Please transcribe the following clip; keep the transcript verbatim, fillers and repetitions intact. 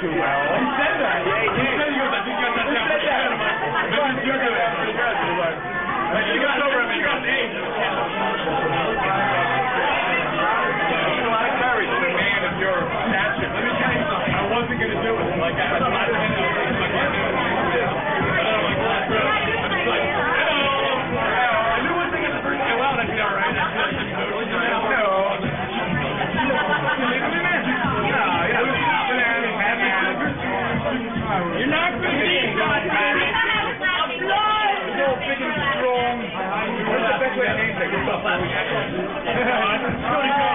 too well. He said that. Yeah, he did. He said he goes, I think you got that down. He said that. Maybe you're good at it. Pretty good. He was. Like, she goes over at me and goes, hey. There's a lot of courage for a man of your stature. Let me tell you something. I wasn't going to do it. Like, I was not going to do it. But then I'm like, well, bro. I'm just like, hello. I knew one thing at the first time. Well, that's all right. That's good. No. You're not going to be shot, baby. You're all big and strong. What's the best way to name things?